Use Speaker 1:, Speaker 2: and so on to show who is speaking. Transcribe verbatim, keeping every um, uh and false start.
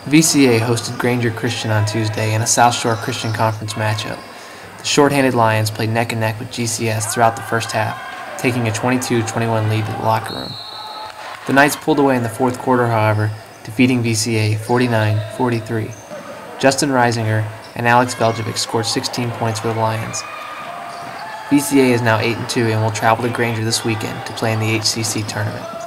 Speaker 1: V C A hosted Granger Christian on Tuesday in a South Shore Christian Conference matchup. The short-handed Lions played neck and neck with G C S throughout the first half, taking a twenty-two twenty-one lead in the locker room. The Knights pulled away in the fourth quarter, however, defeating V C A forty-nine forty-three. Justin Reisinger and Alex Veljovic scored sixteen points for the Lions. V C A is now eight and two and will travel to Granger this weekend to play in the H C C tournament.